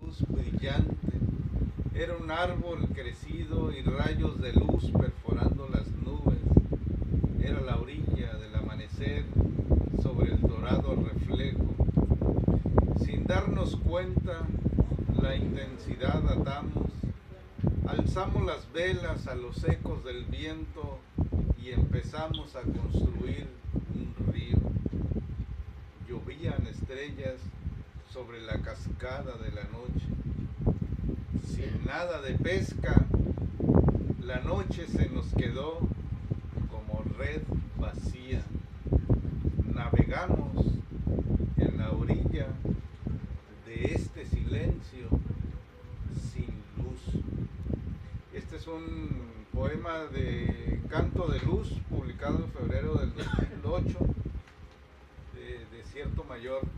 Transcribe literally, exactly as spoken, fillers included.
luz brillante. Era un árbol crecido y rayos de luz perforando las nubes. Era la orilla del amanecer sobre el dorado reflejo. Sin darnos cuenta, la intensidad atamos, alzamos las velas a los ecos del viento y empezamos a construir un río. Llovían estrellas sobre la cascada de la noche. Sin nada de pesca, la noche se nos quedó como red vacía. Navegamos en la orilla de este silencio sin luz. Este es un poema de Canto de Luz, publicado en febrero del dos mil ocho, de Desierto Mayor.